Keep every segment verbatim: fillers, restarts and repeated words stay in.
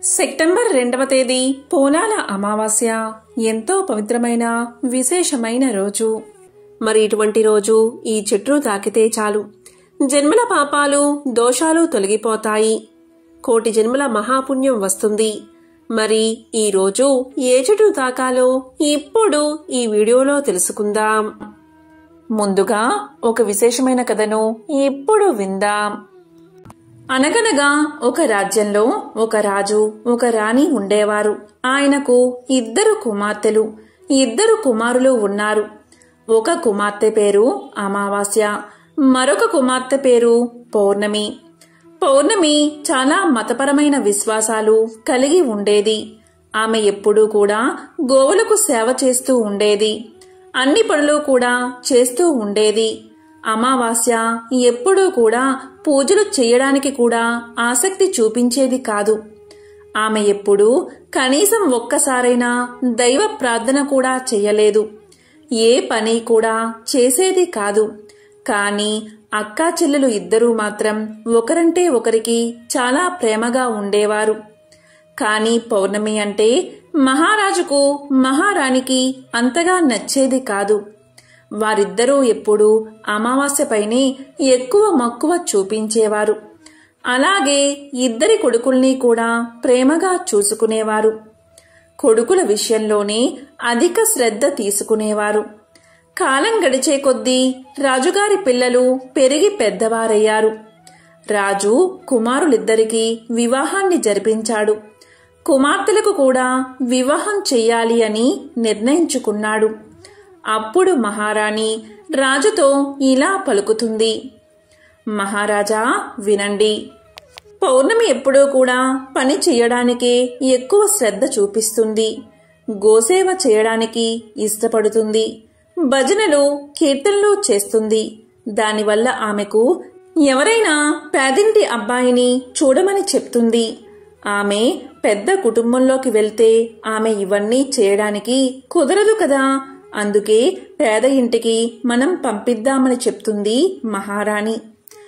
September రెండవ తేదీ పోలాల అమావాస్య ఎంతో పవిత్రమైన విశేషమైన రోజు. మరి ఇటువంటి రోజు ఈ చెట్టును తాకితే చాలు జన్మల పాపాలు దోషాలు తొలగిపోతాయి, కోటి జన్మల మహాపుణ్యం వస్తుంది. మరి ఈ రోజు ఏ చెట్టును తాకాలో ఇప్పుడు ఈ వీడియోలో తెలుసుకుందాం. ముందుగా ఒక విశేషమైన కథను ఇప్పుడు విందాం. అనగనగా ఒక రాజ్యంలో ఒక రాజు ఒక రాణి ఉండేవారు. ఆయనకు ఇద్దరు కుమార్తెలు ఇద్దరు కుమారులు ఉన్నారు. ఒక కుమార్తె పేరు అమావాస్య, మరొక కుమార్తె పేరు పౌర్ణమి. పౌర్ణమి చాలా మతపరమైన విశ్వాసాలు కలిగి ఉండేది. ఆమె ఎప్పుడూ కూడా గోవులకు సేవ చేస్తూ ఉండేది, అన్ని పనులు కూడా చేస్తూ ఉండేది. అమావాస్య ఎప్పుడూ కూడా పూజలు చేయడానికి కూడా ఆసక్తి చూపించేది కాదు. ఆమె ఎప్పుడూ కనీసం ఒక్కసారైనా దైవ ప్రార్థన కూడా చెయ్యలేదు, ఏ పని కూడా చేసేది కాదు. కానీ అక్కా చెల్లెలు ఇద్దరూ మాత్రం ఒకరంటే ఒకరికి చాలా ప్రేమగా ఉండేవారు. కానీ పౌర్ణమి అంటే మహారాజుకు మహారాణికి అంతగా నచ్చేది కాదు. వారిద్దరూ ఎప్పుడూ అమావాస్యపైనే ఎక్కువ మక్కువ చూపించేవారు. అలాగే ఇద్దరి కొడుకుల్ని కూడా ప్రేమగా చూసుకునేవారు. కొడుకుల విషయంలోనే అధిక శ్రద్ధ తీసుకునేవారు. కాలం గడిచే కొద్దీ రాజుగారి పిల్లలు పెరిగి పెద్దవారయ్యారు. రాజు కుమారులిద్దరికీ వివాహాన్ని జరిపించాడు. కుమార్తెలకు కూడా వివాహం చెయ్యాలి అని నిర్ణయించుకున్నాడు. అప్పుడు మహారాణి రాజుతో ఇలా పలుకుతుంది: మహారాజా వినండి, పౌర్ణమి ఎప్పుడూ కూడా పని చెయ్యడానికే ఎక్కువ శ్రద్ధ చూపిస్తుంది, గోసేవ చేయడానికి ఇష్టపడుతుంది, భజనలు కీర్తనలు చేస్తుంది. దానివల్ల ఆమెకు ఎవరైనా పేదింటి అబ్బాయిని చూడమని చెప్తుంది. ఆమె పెద్ద కుటుంబంలోకి వెళ్తే ఆమె ఇవన్నీ చేయడానికి కుదరదు కదా, అందుకే పేద ఇంటికి మనం పంపిద్దామని చెప్తుంది మహారాణి.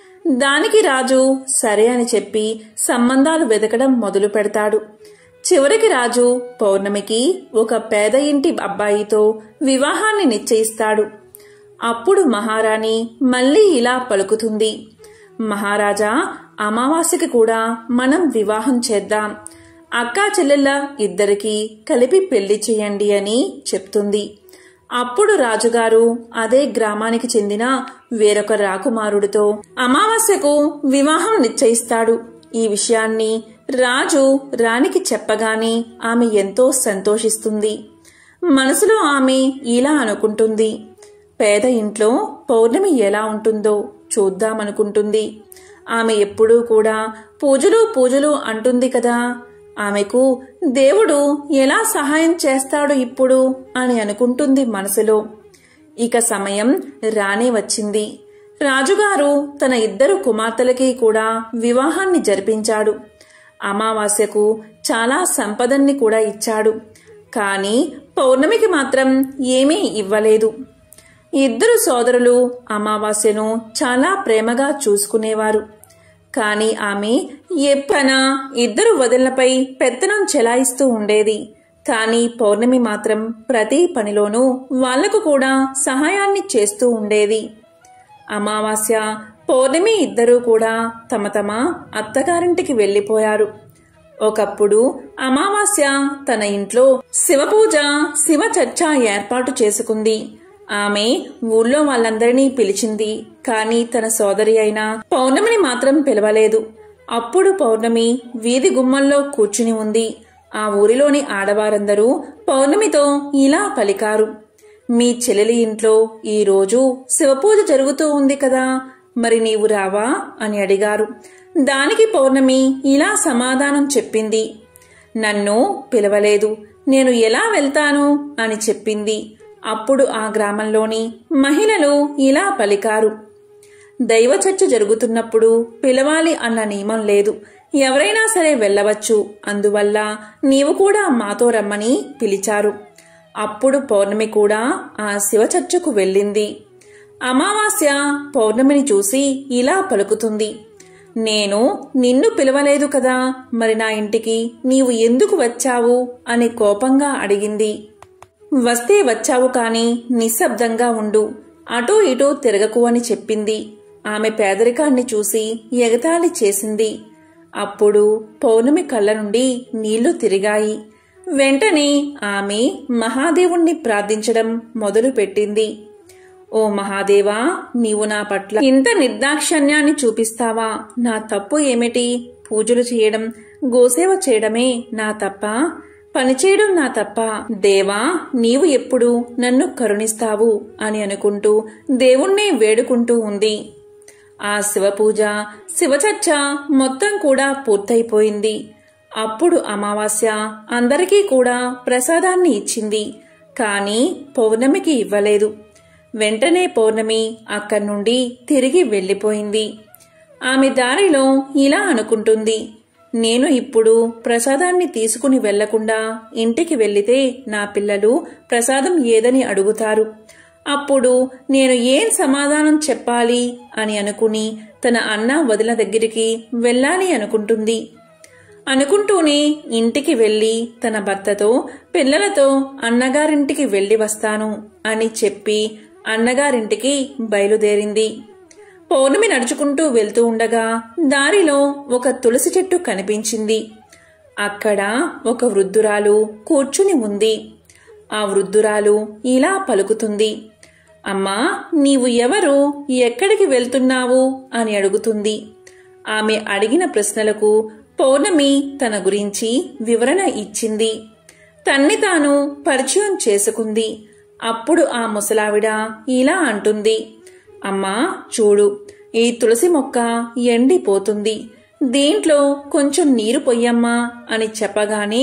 దానికి రాజు సరే అని చెప్పి సంబంధాలు వెతకడం మొదలు పెడతాడు. చివరికి రాజు పౌర్ణమికి ఒక పేద ఇంటి అబ్బాయితో వివాహాన్ని నిశ్చయిస్తాడు. అప్పుడు మహారాణి మళ్ళీ ఇలా పలుకుతుంది: మహారాజా, అమావాస్యకి కూడా మనం వివాహం చేద్దాం, అక్కా చెల్లెళ్ళ ఇద్దరికీ కలిపి పెళ్లి చేయండి అని చెప్తుంది. అప్పుడు రాజుగారు అదే గ్రామానికి చెందిన వేరొక రాకుమారుడితో అమావాస్యకు వివాహం నిశ్చయిస్తాడు. ఈ విషయాన్ని రాజు రాణికి చెప్పగానే ఆమె ఎంతో సంతోషిస్తుంది. మనసులో ఆమె ఇలా అనుకుంటుంది: పేద ఇంట్లో పౌర్ణమి ఎలా ఉంటుందో చూద్దామనుకుంటుంది. ఆమె ఎప్పుడూ కూడా పూజలు పూజలు అంటుంది కదా, ఆమెకు దేవుడు ఎలా సహాయం చేస్తాడు ఇప్పుడు అని అనుకుంటుంది మనసులో. ఇక సమయం రానే వచ్చింది. రాజుగారు తన ఇద్దరు కుమార్తెలకి కూడా వివాహాన్ని జరిపించాడు. అమావాస్యకు చాలా సంపదన్ని కూడా ఇచ్చాడు. కానీ పౌర్ణమికి మాత్రం ఏమీ ఇవ్వలేదు. ఇద్దరు సోదరులు అమావాస్యను చాలా ప్రేమగా చూసుకునేవారు. కానీ ఆమె ఎప్పుడైనా ఇద్దరు వదినలపై పెత్తనం చెలాయిస్తూ ఉండేది. కానీ పౌర్ణమి మాత్రం ప్రతి పనిలోనూ వాళ్లకు కూడా సహాయాన్ని చేస్తూ ఉండేది. అమావాస్య పౌర్ణమి ఇద్దరూ కూడా తమ తమ అత్తగారింటికి వెళ్లిపోయారు. ఒకప్పుడు అమావాస్య తన ఇంట్లో శివపూజ శివ చర్చ ఏర్పాటు చేసుకుంది. ఆమె ఊళ్ళో వాళ్ళందరినీ పిలిచింది. కానీ తన సోదరి అయిన పౌర్ణమిని మాత్రం పిలవలేదు. అప్పుడు పౌర్ణమి వీధి గుమ్మంలో కూర్చుని ఉంది. ఆ ఊరిలోని ఆడవారందరూ పౌర్ణమితో ఇలా పలికారు: మీ చెల్లెలి ఇంట్లో ఈ రోజు శివపూజ జరుగుతూ ఉంది కదా, మరి నీవు రావా అని అడిగారు. దానికి పౌర్ణమి ఇలా సమాధానం చెప్పింది: నన్ను పిలవలేదు, నేను ఎలా వెళ్తాను అని చెప్పింది. అప్పుడు ఆ గ్రామంలోని మహిళలు ఇలా పలికారు: దైవ చర్చ జరుగుతున్నప్పుడు పిలవాలి అన్న నియమం లేదు, ఎవరైనా సరే వెళ్ళవచ్చు, అందువల్ల నీవు కూడా మాతో రమ్మని పిలిచారు. అప్పుడు పౌర్ణమి కూడా ఆ శివ చర్చకు వెళ్ళింది. అమావాస్య పౌర్ణమిని చూసి ఇలా పలుకుతుంది: నేను నిన్ను పిలవలేదు కదా, మరి నా ఇంటికి నీవు ఎందుకు వచ్చావు అని కోపంగా అడిగింది. వస్తే వచ్చావు కాని నిశ్శబ్దంగా ఉండు, అటూ ఇటూ తిరగకు అని చెప్పింది. ఆమె పేదరికాన్ని చూసి ఎగతాళి చేసింది. అప్పుడు పౌర్ణమి కళ్ళ నుండి నీళ్లు తిరిగాయి. వెంటనే ఆమె మహాదేవుణ్ణి ప్రార్థించడం మొదలుపెట్టింది. ఓ మహాదేవా, నీవు నా పట్ల ఇంత నిర్దాక్షిణ్యాన్ని చూపిస్తావా? నా తప్పు ఏమిటి? పూజలు చేయడం, గోసేవ చేయడమే నా తప్ప? పనిచేయడం నా తప్ప? దేవా, నీవు ఎప్పుడు నన్ను కరుణిస్తావు అని అనుకుంటూ దేవుణ్ణే వేడుకుంటూ ఉంది. ఆ శివపూజ, శివచర్చ మొత్తం కూడా పూర్తయిపోయింది. అప్పుడు అమావాస్య అందరికీ కూడా ప్రసాదాన్ని ఇచ్చింది. కాని పౌర్ణమికి ఇవ్వలేదు. వెంటనే పౌర్ణమి అక్కడి నుండి తిరిగి వెళ్లిపోయింది. ఆమె దారిలో ఇలా అనుకుంటుంది, నేను ఇప్పుడు ప్రసాదాన్ని తీసుకుని వెళ్లకుండా ఇంటికి వెళ్లితే నా పిల్లలు ప్రసాదం ఏదని అడుగుతారు. అప్పుడు నేను ఏం సమాధానం చెప్పాలి అని అనుకుని తన అన్న వదిన దగ్గరికి వెళ్ళాలి అనుకుంటుంది. అనుకుంటూనే ఇంటికి వెళ్లి తన భర్తతో, పిల్లలతో అన్నగారింటికి వెళ్లి వస్తాను అని చెప్పి అన్నగారింటికి బయలుదేరింది. పౌర్ణమి నడుచుకుంటూ వెళ్తూ ఉండగా దారిలో ఒక తులసి చెట్టు కనిపించింది. అక్కడ ఒక వృద్ధురాలు కూర్చుని ఉంది. ఆ వృద్ధురాలు ఇలా పలుకుతుంది, అమ్మా, నీవు ఎవరు? ఎక్కడికి వెళ్తున్నావు అని అడుగుతుంది. ఆమె అడిగిన ప్రశ్నలకు పౌర్ణమి తన గురించి వివరణ ఇచ్చింది. తన్ని తాను పరిచయం చేసుకుంది. అప్పుడు ఆ ముసలావిడ ఇలా అంటుంది, అమ్మా చూడు, ఈ తులసి మొక్క ఎండిపోతుంది, దీంట్లో కొంచెం నీరు పొయ్యమ్మా అని చెప్పగానే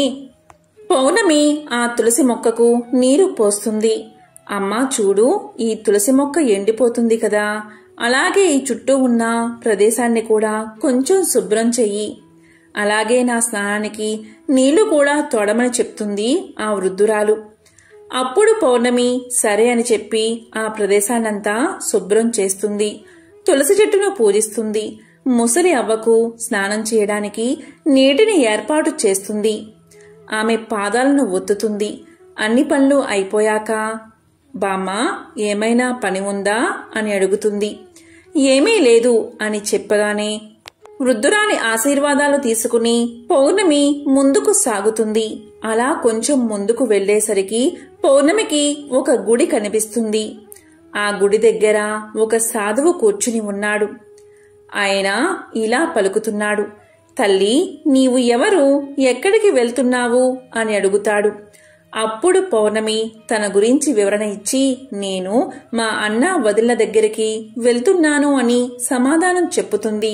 పౌర్ణమి ఆ తులసి మొక్కకు నీరు పోస్తుంది. అమ్మా చూడు, ఈ తులసి మొక్క ఎండిపోతుంది కదా, అలాగే ఈ చుట్టూ ఉన్న ప్రదేశాన్ని కూడా కొంచెం శుభ్రం చెయ్యి, అలాగే నా స్నానానికి నీళ్లు కూడా తోడమని చెప్తుంది ఆ వృద్ధురాలు. అప్పుడు పౌర్ణమి సరే అని చెప్పి ఆ ప్రదేశాన్నంతా శుభ్రం చేస్తుంది. తులసి చెట్టును పూజిస్తుంది. ముసలి అవ్వకు స్నానం చేయడానికి నీటిని ఏర్పాటు చేస్తుంది. ఆమె పాదాలను ఒత్తుతుంది. అన్ని పనులు అయిపోయాక, బామ్మా, ఏమైనా పని ఉందా అని అడుగుతుంది. ఏమీ లేదు అని చెప్పగానే వృద్ధురాలి ఆశీర్వాదాలు తీసుకుని పౌర్ణమి ముందుకు సాగుతుంది. అలా కొంచెం ముందుకు వెళ్లేసరికి పౌర్ణమికి ఒక గుడి కనిపిస్తుంది. ఆ గుడి దగ్గర ఒక సాధువు కూర్చుని ఉన్నాడు. ఆయన ఇలా పలుకుతున్నాడు, తల్లి, నీవు ఎవరు? ఎక్కడికి వెళ్తున్నావు అని అడుగుతాడు. అప్పుడు పౌర్ణమి తన గురించి వివరణ ఇచ్చి, నేను మా అన్న వదిన దగ్గరికి వెళ్తున్నాను అని సమాధానం చెప్పుతుంది.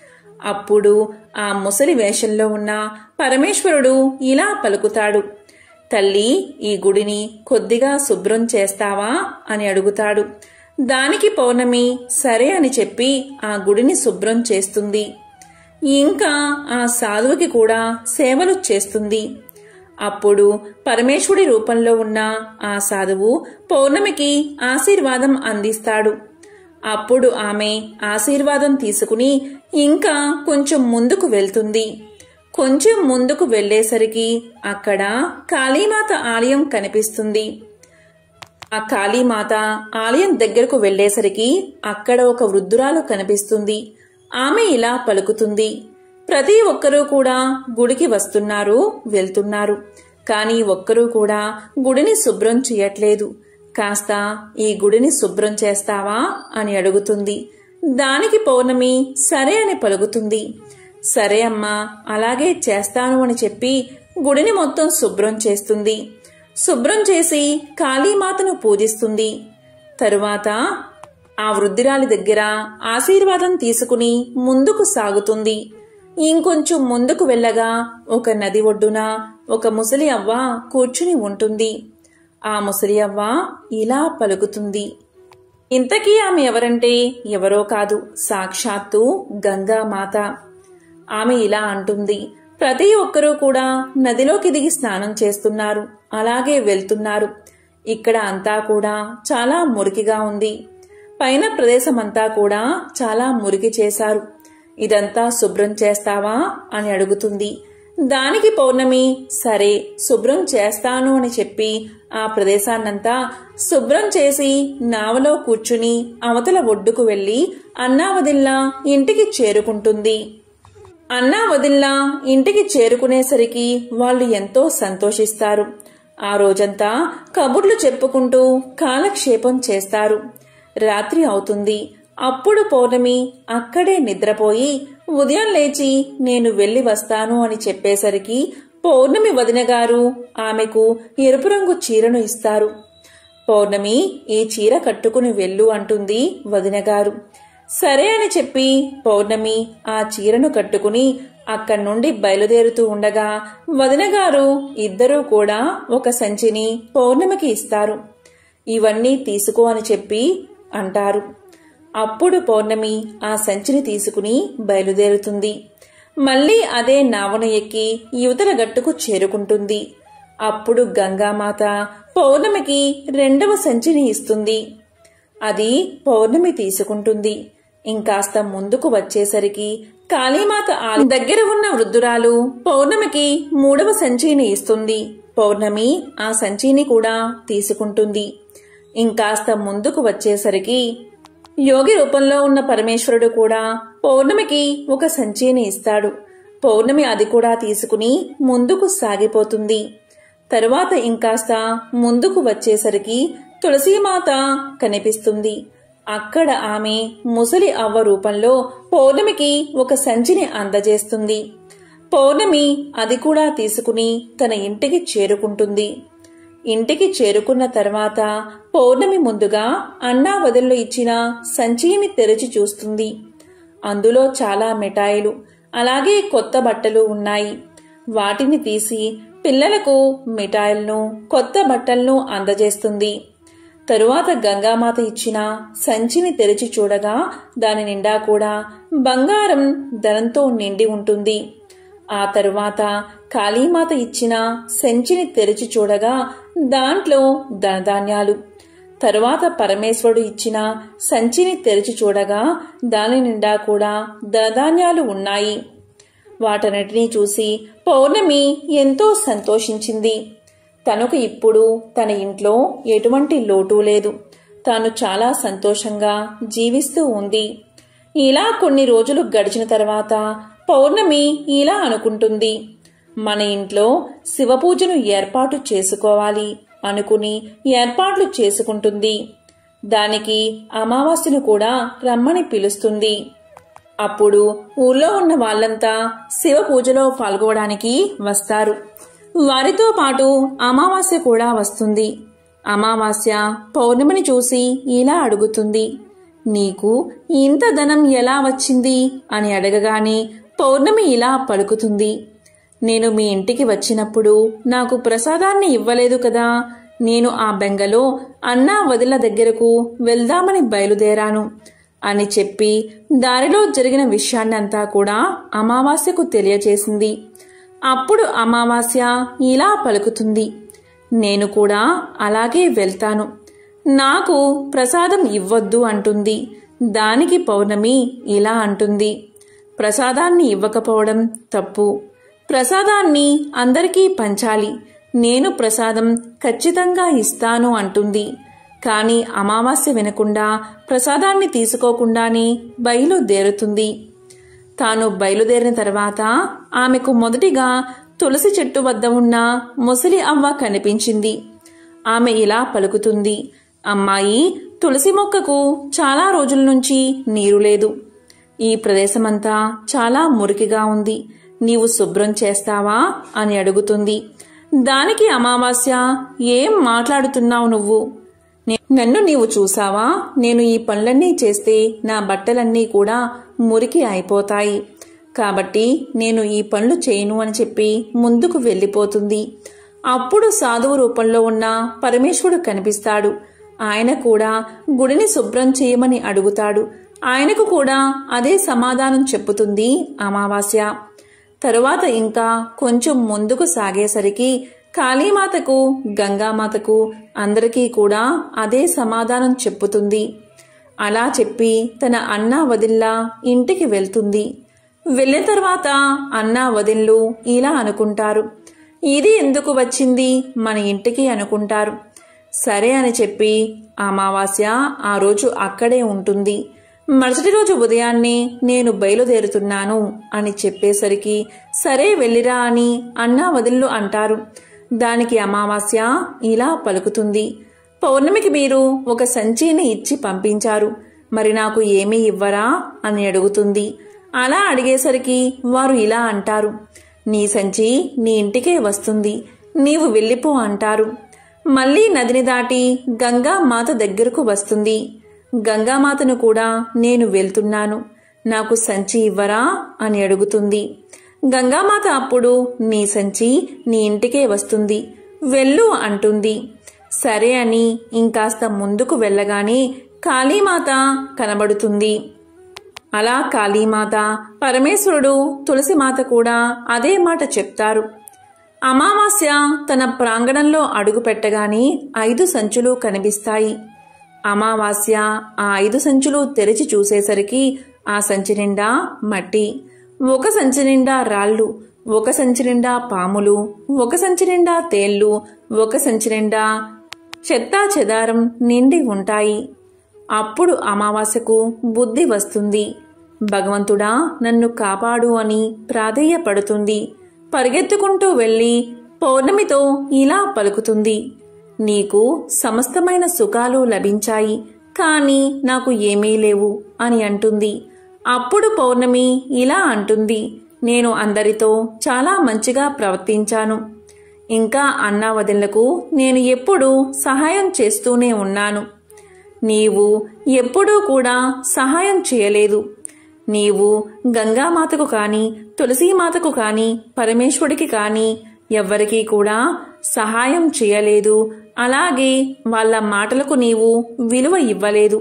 అప్పుడు ఆ ముసలి వేషంలో ఉన్న పరమేశ్వరుడు ఇలా పలుకుతాడు, తల్లి, ఈ గుడిని కొద్దిగా శుభ్రం చేస్తావా అని అడుగుతాడు. దానికి పౌర్ణమి సరే అని చెప్పి ఆ గుడిని శుభ్రం చేస్తుంది. ఇంకా ఆ సాధువుకి కూడా సేవలు చేస్తుంది. అప్పుడు పరమేశ్వరుడి రూపంలో ఉన్న ఆ సాధువు పౌర్ణమికి ఆశీర్వాదం అందిస్తాడు. అప్పుడు ఆమె ఆశీర్వాదం తీసుకుని ఇంకా కొంచెం ముందుకు వెళ్తుంది. కొంచెం ముందుకు వెళ్లేసరికి అక్కడ కాళీమాత ఆలయం కనిపిస్తుంది. ఆ కాళీమాత ఆలయం దగ్గరకు వెళ్లేసరికి అక్కడ ఒక వృద్ధురాలు కనిపిస్తుంది. ఆమె ఇలా పలుకుతుంది, ప్రతి ఒక్కరూ కూడా గుడికి వస్తున్నారు, వెళ్తున్నారు, కానీ ఒక్కరూ కూడా గుడిని శుభ్రం చేయట్లేదు. కాస్త ఈ గుడిని శుభ్రం చేస్తావా అని అడుగుతుంది. దానికి పౌర్ణమి సరే అని పలుకుతుంది. సరే అమ్మా, అలాగే చేస్తాను అని చెప్పి గుడిని మొత్తం శుభ్రం చేస్తుంది. శుభ్రం చేసి కాళీమాతను పూజిస్తుంది. తరువాత ఆ వృద్ధురాలి దగ్గర ఆశీర్వాదం తీసుకుని ముందుకు సాగుతుంది. ఇంకొంచెం ముందుకు వెళ్ళగా ఒక నది ఒడ్డున ఒక ముసలి అవ్వ కూర్చుని ఉంటుంది. ఆ ముసలి అవ్వ ఇలా పలుకుతుంది, ఇంతకీ ఆమె ఎవరంటే ఎవరో కాదు, సాక్షాత్తు గంగామాత. ఆమె ఇలా అంటుంది, ప్రతి ఒక్కరూ కూడా నదిలోకి దిగి స్నానం చేస్తున్నారు, అలాగే వెళ్తున్నారు. ఇక్కడ అంతా కూడా చాలా మురికిగా ఉంది. పైన ప్రదేశమంతా కూడా చాలా మురికి చేశారు. ఇదంతా శుభ్రం చేస్తావా అని అడుగుతుంది. దానికి పౌర్ణమి సరే శుభ్రం చేస్తాను అని చెప్పి ఆ ప్రదేశాన్నంతా శుభ్రం చేసి నావలో కూర్చుని అవతల ఒడ్డుకు వెళ్లి అన్నావదిల్లా ఇంటికి చేరుకుంటుంది. అన్నావదిల్లా ఇంటికి చేరుకునేసరికి వాళ్ళు ఎంతో సంతోషిస్తారు. ఆ రోజంతా కబుర్లు చెప్పుకుంటూ కాలక్షేపం చేస్తారు. రాత్రి అవుతుంది. అప్పుడు పౌర్ణమి అక్కడే నిద్రపోయి ఉదయం లేచి నేను వెళ్లి వస్తాను అని చెప్పేసరికి పౌర్ణమి వదిన గారు ఆమెకు ఎరుపు రంగు చీరను ఇస్తారు. పౌర్ణమి ఈ చీర కట్టుకుని వెళ్ళు అంటుంది వదినగారు. సరే అని చెప్పి పౌర్ణమి ఆ చీరను కట్టుకుని అక్కడి నుండి బయలుదేరుతూ ఉండగా వదినగారు ఇద్దరూ కూడా ఒక సంచిని పౌర్ణమికి ఇస్తారు. ఇవన్నీ తీసుకో అని చెప్పి అంటారు. అప్పుడు పౌర్ణమి ఆ సంచిని తీసుకుని బయలుదేరుతుంది. మళ్లీ అదే నావను ఎక్కి యువతల గట్టుకు చేరుకుంటుంది. అప్పుడు గంగామాత పౌర్ణమికి రెండవ సంచిని ఇస్తుంది. అది పౌర్ణమి తీసుకుంటుంది. ఇంకాస్త ముందుకు వచ్చేసరికి కాళీమాత దగ్గర ఉన్న వృద్ధురాలు పౌర్ణమికి మూడవ సంచిని ఇస్తుంది. పౌర్ణమి ఆ సంచిని కూడా తీసుకుంటుంది. ఇంకాస్త ముందుకు వచ్చేసరికి యోగి రూపంలో ఉన్న పరమేశ్వరుడు కూడా పౌర్ణమికి ఒక సంచిని ఇస్తాడు. పౌర్ణమి అది కూడా తీసుకుని ముందుకు సాగిపోతుంది. తరువాత ఇంకాస్త ముందుకు వచ్చేసరికి తులసీమాత కనిపిస్తుంది. అక్కడ ఆమె ముసలి అవ్వ రూపంలో పౌర్ణమికి ఒక సంచిని అందజేస్తుంది. పౌర్ణమి అది కూడా తీసుకుని తన ఇంటికి చేరుకుంటుంది. ఇంటికి చేరుకున్న తర్వాత పౌర్ణమి ముందుగా అన్నా వదినలు ఇచ్చిన సంచిని తెరిచి చూస్తుంది. అందులో చాలా మిఠాయిలు అలాగే కొత్త బట్టలు ఉన్నాయి. వాటిని తీసి పిల్లలకు మిఠాయిలను కొత్త బట్టలను అందజేస్తుంది. తరువాత గంగామాత ఇచ్చిన సంచిని తెరిచి చూడగా దాని నిండా కూడా బంగారం ధనంతో నిండి ఉంటుంది. ఆ తరువాత కాళీమాత ఇచ్చిన సంచిని తెరిచి చూడగా దాంట్లో ధనధాన్యాలు. తరువాత పరమేశ్వరుడు ఇచ్చిన సంచిని తెరిచి చూడగా దాని నిండా కూడా ధనధాన్యాలు ఉన్నాయి. వాటన్నిటినీ చూసి పౌర్ణమి ఎంతో సంతోషించింది. తనకు ఇప్పుడు తన ఇంట్లో ఎటువంటి లోటు లేదు. తాను చాలా సంతోషంగా జీవిస్తూ ఉంది. ఇలా కొన్ని రోజులు గడిచిన తర్వాత పౌర్ణమి ఇలా అనుకుంటుంది. మన ఇంట్లో శివపూజను ఏర్పాటు చేసుకోవాలి అనుకుని ఏర్పాట్లు చేసుకుంటుంది. దానికి అమావాస్యను కూడా రమ్మని పిలుస్తుంది. అప్పుడు ఊళ్ళో ఉన్న వాళ్ళంతా శివ పూజలో పాల్గొనడానికి వస్తారు. వారితో పాటు అమావాస్య కూడా వస్తుంది. అమావాస్య పౌర్ణమిని చూసి ఇలా అడుగుతుంది, నీకు ఇంత ధనం ఎలా వచ్చింది అని అడగగానే పౌర్ణమి ఇలా పలుకుతుంది, నేను మీ ఇంటికి వచ్చినప్పుడు నాకు ప్రసాదాన్ని ఇవ్వలేదు కదా. నేను ఆ బెంగలో అన్నా వదిల దగ్గరకు వెళ్దామని బయలుదేరాను అని చెప్పి దారిలో జరిగిన విషయాన్నంతా కూడా అమావాస్యకు తెలియచేసింది. అప్పుడు అమావాస్య ఇలా పలుకుతుంది, నేను కూడా అలాగే వెళ్తాను, నాకు ప్రసాదం ఇవ్వద్దు అంటుంది. దానికి పౌర్ణమి ఇలా అంటుంది, ప్రసాదాన్ని ఇవ్వకపోవడం తప్పు. ప్రసాదాన్ని అందరికీ పంచాలి. నేను ప్రసాదం ఖచ్చితంగా ఇస్తాను అంటుంది. కాని అమావాస్య వినకుండా ప్రసాదాన్ని తీసుకోకుండానే బయలుదేరుతుంది. తాను బయలుదేరిన తర్వాత ఆమెకు మొదటిగా తులసి చెట్టు వద్ద ఉన్న ముసలి అవ్వ కనిపించింది. ఆమె ఇలా పలుకుతుంది, అమ్మాయి, తులసి మొక్కకు చాలా రోజుల నుంచి నీరు లేదు. ఈ ప్రదేశమంతా చాలా మురికిగా ఉంది. నీవు శుభ్రం చేస్తావా అని అడుగుతుంది. దానికి అమావాస్య, ఏం మాట్లాడుతున్నావు నువ్వు? నన్ను నీవు చూసావా? నేను ఈ పనులన్నీ చేస్తే నా బట్టలన్నీ కూడా మురికి అయిపోతాయి. కాబట్టి నేను ఈ పనులు చేయను అని చెప్పి ముందుకు వెళ్లిపోతుంది. అప్పుడు సాధువు రూపంలో ఉన్న పరమేశ్వరుడు కనిపిస్తాడు. ఆయన కూడా గుడిని శుభ్రం చేయమని అడుగుతాడు. ఆయనకు కూడా అదే సమాధానం చెప్పుతుంది అమావాస్య. తరువాత ఇంకా కొంచెం ముందుకు సాగేసరికి కాళీమాతకు, గంగామాతకు అందరికీ కూడా అదే సమాధానం చెప్పుతుంది. అలా చెప్పి తన అన్నా వదిల్లా ఇంటికి వెళ్తుంది. వెళ్ళిన తర్వాత అన్నా వదిన్లు ఇలా అనుకుంటారు, ఇది ఎందుకు వచ్చింది మన ఇంటికి అనుకుంటారు. సరే అని చెప్పి అమావాస్య ఆ రోజు అక్కడే ఉంటుంది. మరుసటి రోజు ఉదయాన్నే నేను బయలుదేరుతున్నాను అని చెప్పేసరికి సరే వెళ్ళిరా అని అన్నా వదిన్లు అంటారు. దానికి అమావాస్య ఇలా పలుకుతుంది, పౌర్ణమికి మీరు ఒక సంచిని ఇచ్చి పంపించారు, మరి నాకు ఏమీ ఇవ్వరా అని అడుగుతుంది. అలా అడిగేసరికి వారు ఇలా అంటారు, నీ సంచి నీ ఇంటికే వస్తుంది, నీవు వెళ్ళిపో అంటారు. మళ్లీ నదిని దాటి గంగామాత దగ్గరకు వస్తుంది. గంగామాతను కూడా నేను వెళ్తున్నాను, నాకు సంచి ఇవ్వరా అని అడుగుతుంది. గంగామాత అప్పుడు నీ సంచి నీ ఇంటికే వస్తుంది, వెళ్ళు అంటుంది. సరే అని ఇంకాస్త ముందుకు వెళ్ళగానే కాళీమాత కనబడుతుంది. అలా కాళీమాత, పరమేశ్వరుడు, తులసిమాత కూడా అదే మాట చెప్తారు. అమావాస్య తన ప్రాంగణంలో అడుగు పెట్టగానే ఐదు సంచులు కనిపిస్తాయి. అమావాస్య ఆ ఐదు సంచులు తెరిచి చూసేసరికి ఆ సంచి నిండా మట్టి, ఒక సంచి నిండా రాళ్లు, ఒక సంచి నిండా పాములు, ఒక సంచి నిండా తేళ్లు, ఒక సంచి నిండా చెత్తా చెదారం నిండి ఉంటాయి. అప్పుడు అమావాస్యకు బుద్ధి వస్తుంది. భగవంతుడా నన్ను కాపాడు అని ప్రాధేయపడుతుంది. పరిగెత్తుకుంటూ వెళ్లి పౌర్ణమితో ఇలా పలుకుతుంది, నీకు సమస్తమైన సుఖాలు లభించాయి, కాని నాకు ఏమీ లేవు అని అంటుంది. అప్పుడు పౌర్ణమి ఇలా అంటుంది, నేను అందరితో చాలా మంచిగా ప్రవర్తించాను, ఇంకా అన్నా వదినలకు నేను ఎప్పుడూ సహాయం చేస్తూనే ఉన్నాను. నీవు ఎప్పుడూ కూడా సహాయం చేయలేదు. నీవు గంగామాతకు కాని, తులసీమాతకు కాని, పరమేశ్వరుడికి కాని ఎవ్వరికీ కూడా సహాయం చేయలేదు. అలాగే వాళ్ళ మాటలకు నీవు విలువ ఇవ్వలేదు.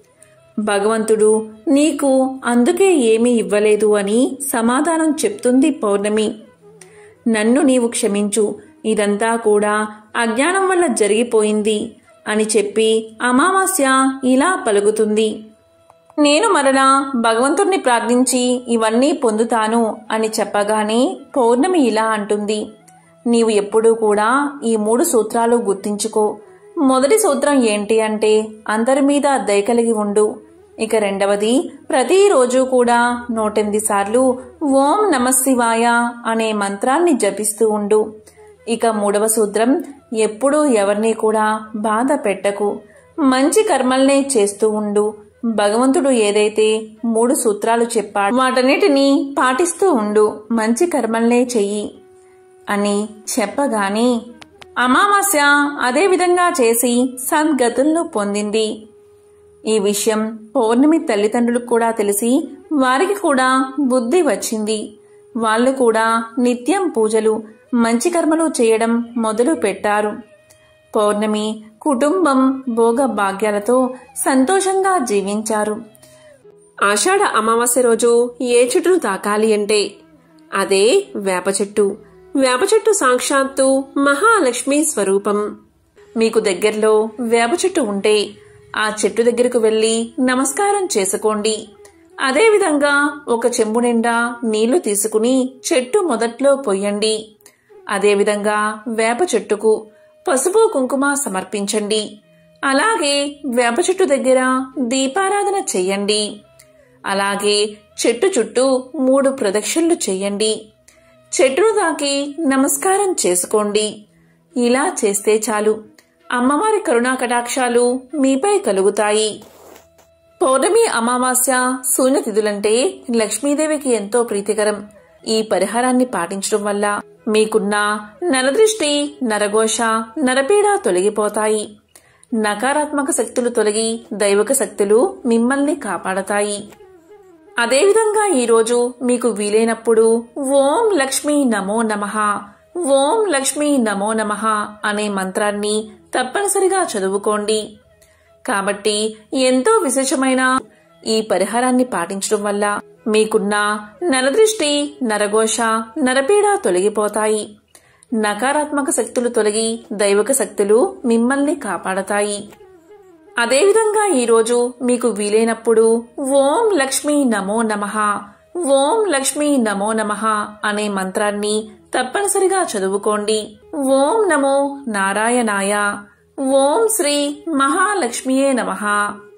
భగవంతుడు నీకు అందుకే ఏమీ ఇవ్వలేదు అని సమాధానం చెప్తుంది పౌర్ణమి. నన్ను నీవు క్షమించు, ఇదంతా కూడా అజ్ఞానం వల్ల జరిగిపోయింది అని చెప్పి అమావాస్య ఇలా పలుకుతుంది. నేను మరలా భగవంతుణ్ణి ప్రార్థించి ఇవన్నీ పొందుతాను అని చెప్పగానే పౌర్ణమి ఇలా అంటుంది, నీవు ఎప్పుడూ కూడా ఈ మూడు సూత్రాలు గుర్తించుకో. మొదటి సూత్రం ఏంటి అంటే అందరి మీద దయ కలిగి ఉండు. ఇక రెండవది, ప్రతిరోజు కూడా నూటెనిమిది సార్లు ఓం నమఃశివాయ అనే మంత్రాన్ని జపిస్తూ ఉండు. ఇక మూడవ సూత్రం, ఎప్పుడూ ఎవరిని కూడా బాధ పెట్టకు, మంచి కర్మల్నే చేస్తూ ఉండు. భగవంతుడు ఏదైతే మూడు సూత్రాలు చెప్పాడు వాటన్నిటినీ పాటిస్తూ ఉండు, మంచి కర్మల్నే చెయ్యి అని చెప్పగానే అమావాస్య అదే విధంగా చేసి సద్గతులను పొందింది. ఈ విషయం పౌర్ణమి తల్లిదండ్రులకు కూడా తెలిసి వారికి కూడా బుద్ధి వచ్చింది. వాళ్ళు కూడా నిత్యం పూజలు, మంచి కర్మలు చేయడం మొదలు పెట్టారు. పౌర్ణమి కుటుంబం భోగ భాగ్యాలతో సంతోషంగా జీవించారు. ఆషాఢ అమావాస్య రోజు ఏ చెట్టును తాకాలి అంటే అదే వేప చెట్టు. వేప చెట్టు సాక్షాత్తు మహాలక్ష్మి స్వరూపం. మీకు దగ్గరలో వేప చెట్టు ఉంటే ఆ చెట్టు దగ్గరకు వెళ్లి నమస్కారం చేసుకోండి. అదేవిధంగా ఒక చెంబు నిండా నీళ్లు తీసుకుని చెట్టు మొదట్లో పొయ్యండి. అదేవిధంగా వేప చెట్టుకు పసుపు కుంకుమ సమర్పించండి. అలాగే వేప చెట్టు దగ్గర దీపారాధన చెయ్యండి. అలాగే చెట్టు చుట్టూ మూడు ప్రదక్షిణలు చెయ్యండి. చెట్టును తాకి నమస్కారం చేసుకోండి. ఇలా చేస్తే చాలు, అమ్మవారి కరుణా కటాక్షాలు మీపై కలుగుతాయి. పౌర్ణమి అమావాస్య శూన్యతిథులంటే లక్ష్మీదేవికి ఎంతో ప్రీతికరం. ఈ పరిహారాన్ని పాటించడం వల్ల మీకున్న నరదృష్టి, నరఘోష, నరపీడ తొలగిపోతాయి. నకారాత్మక శక్తులు తొలగి దైవక శక్తులు మిమ్మల్ని కాపాడతాయి. అదేవిధంగా ఈరోజు మీకు వీలైనప్పుడు ఓం లక్ష్మీ నమో నమః, ఓం లక్ష్మీ నమో నమః అనే మంత్రాన్ని తప్పనిసరిగా చదువుకోండి. కాబట్టి ఎంతో విశేషమైన ఈ పరిహారాన్ని పాటించడం వల్ల మీకున్న నరదృష్టి, నరఘోష, నరపీడ తొలగిపోతాయి. నకారాత్మక శక్తులు తొలగి దైవక శక్తులు మిమ్మల్ని కాపాడతాయి. అదేవిధంగా ఈరోజు మీకు వీలైనప్పుడు ఓం లక్ష్మీ నమో నమః, ఓం లక్ష్మీ నమో నమః అనే మంత్రాన్ని తప్పనిసరిగా చదువుకోండి. ఓం నమో నారాయణాయ. ఓం శ్రీ మహాలక్ష్మియే నమః.